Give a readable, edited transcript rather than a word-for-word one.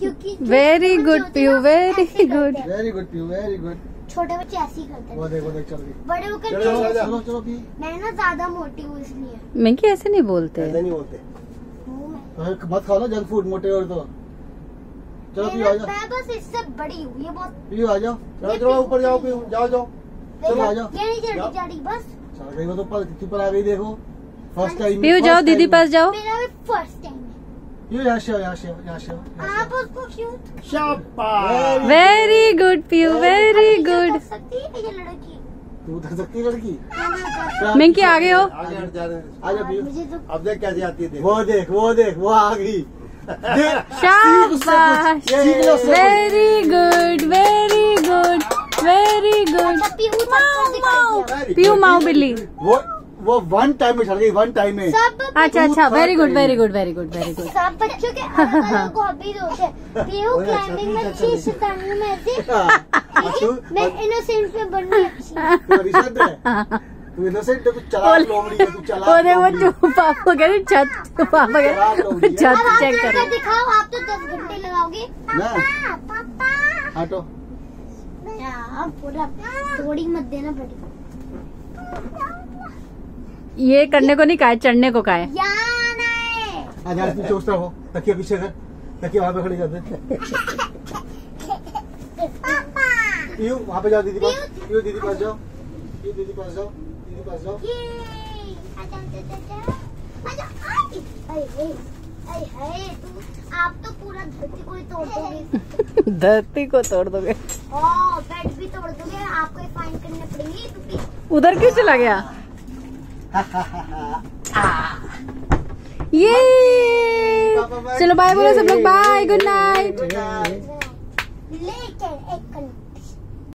क्योंकि very good Piu, very good, very good Piu, very good. छोटे बच्चे ऐसे ही करते हैं। वो देख चल गई। बड़े होकर चलो चलो पी। मैं ना ज्यादा मोटी हूँ इसलिए। मिंकी ऐसे नहीं बोलते। ऐसे नहीं बोलते। मैं मत खाओ ना जंक फूड, मोटे और तो। चलो पीयू आ जाओ। मैं बस इससे बड़ी हूँ, ये बहुत। पीयू आ जाओ। चलो ऊपर जाओ पीयू, जाओ जाओ। चलो आ जाओ। ये नहीं चढ़ी बस। चल गई वो तो ऊपर आ गई, देखो फर्स्ट टाइम। पीयू जाओ दीदी पास जाओ। मेरा भी फर्स्ट टाइम है। ये यहाँ से यहाँ से यहाँ से। आप उसको क्यों? शाबाश। Very good Piu, very good. सकती है ये लड़की। तू उधर सकती है लड़की। मिंकी आगे हो। आजा पीयू। मुझे तो अब देख कैसे आती है। वो देख वो आ गई। शाबाश, very good, very good, very good. Piu माओ बिल्ली। वो वन टाइम में चढ़ गई, वन टाइम में। सब अच्छा, very good, very good, very good, very good. सब बच्चों के अलग-अलग हॉबीज होते हैं। पीयू क्लाइंबिंग में अच्छी, शैतानी में ऐसी। मैं इनोसेंट में बननी अच्छी। तू इनोसेंट है, तू चला लोमड़ी है, तू चला। वो पापा कह रहे छत, पापा कह रहे छत चेक करो। दिखाओ, आप तो 10 घंटे लगाओगे। पापा हटो। पूरा थोड़ी मत देना पड़ेगा। ये करने को नहीं कहा है, चढ़ने को कहा है। आज पीछे सोचता हो, तकिया पीछे कर, तकिया वहाँ पे खड़ी कर दे। पीयू वहाँ पे जाओ दीदी पास, पीयू दीदी पास जाओ, पीयू दीदी पास जाओ, दीदी पास जाओ। आप तो पूरा धरती को ही तोड़ दोगे। धरती को तोड़ दोगे। बेड भी तोड़ दोगे। आपको ही फाइन करने पड़ेंगे क्योंकि उधर क्यों चला गया? ये चलो बाय बोलो सब लोग, बाय, गुड नाइट। लेकिन एक